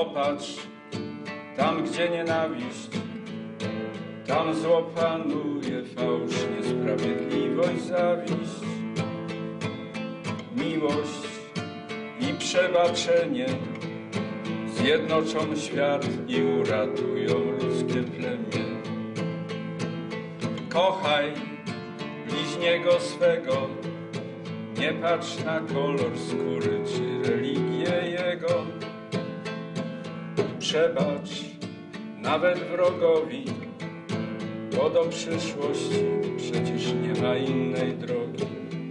Popatrz, tam gdzie nienawiść, tam zło panuje, fałsz, niesprawiedliwość, zawiść. Miłość i przebaczenie zjednoczą świat i uratują ludzkie plemię. Kochaj bliźniego swego, nie patrz na kolor skóry czy religię jego. Przebacz nawet wrogowi, bo do przyszłości przecież nie ma innej drogi.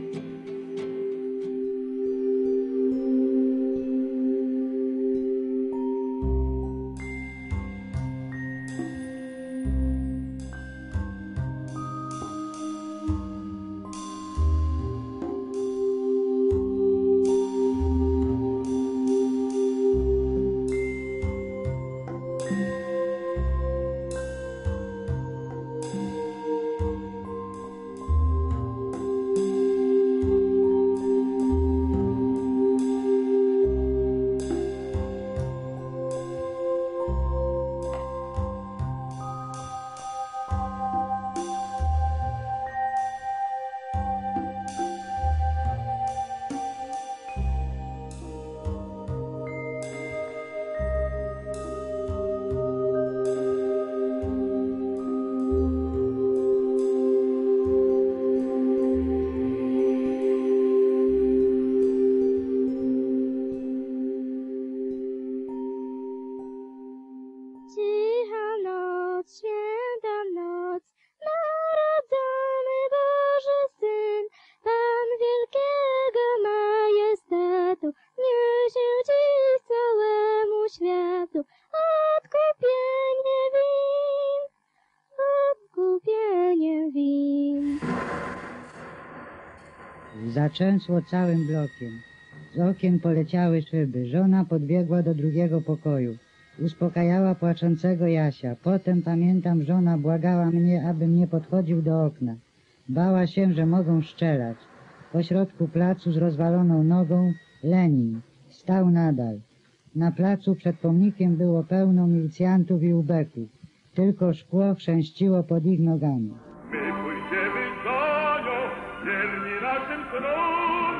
Zatrzęsło całym blokiem. Z okien poleciały szyby. Żona podbiegła do drugiego pokoju. Uspokajała płaczącego Jasia. Potem, pamiętam, żona błagała mnie, abym nie podchodził do okna. Bała się, że mogą strzelać. Po środku placu z rozwaloną nogą Lenin. Stał nadal. Na placu przed pomnikiem było pełno milicjantów i ubeków. Tylko szkło chrzęściło pod ich nogami. My pójdziemy za nią, wierni naszym synom.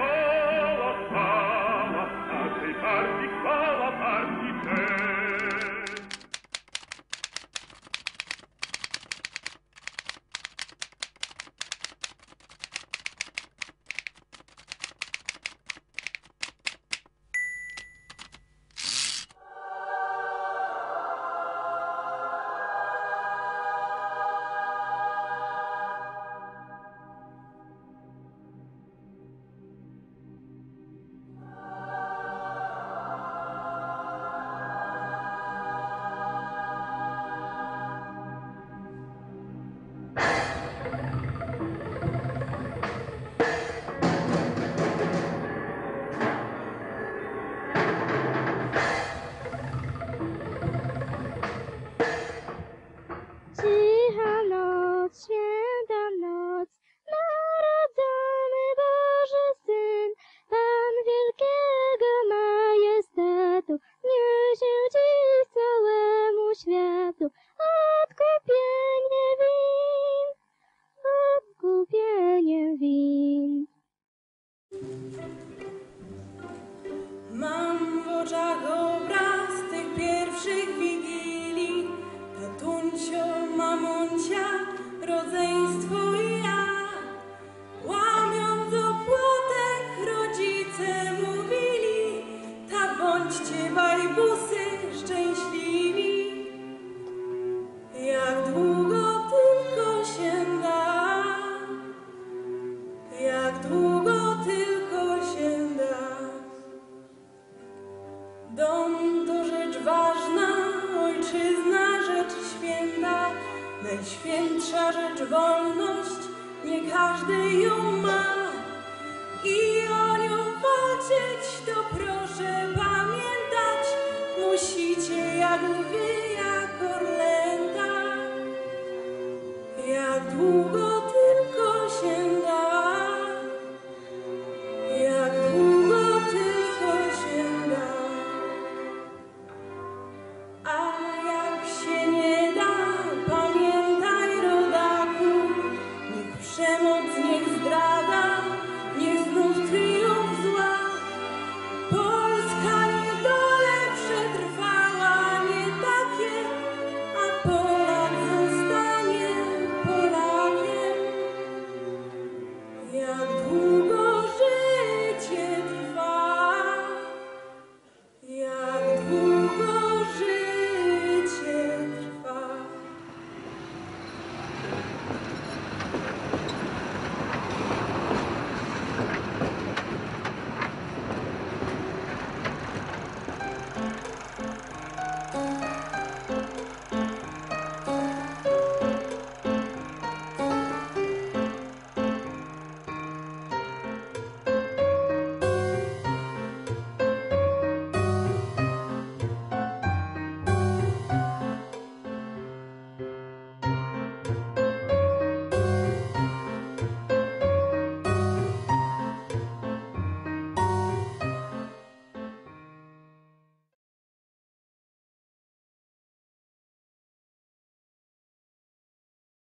Chwała, chwała, naszej partii, chwała partii cześć. Mam w oczach obraz tych pierwszych wigilii, tatuncio, mamuncia, rodzeństwo i ja. Łamiąc opłatek rodzice mówili, tak bądźcie bajbusy szczęśliwi. Jak długo tylko się da, jak długo tylko się da. Dom to rzecz ważna, ojczyzna rzecz święta, najświętsza rzecz wolność, nie każdy ją ma. I o nią walczyć, to proszę pamiętać, musicie jak lwy, jak orlęta. Jak długo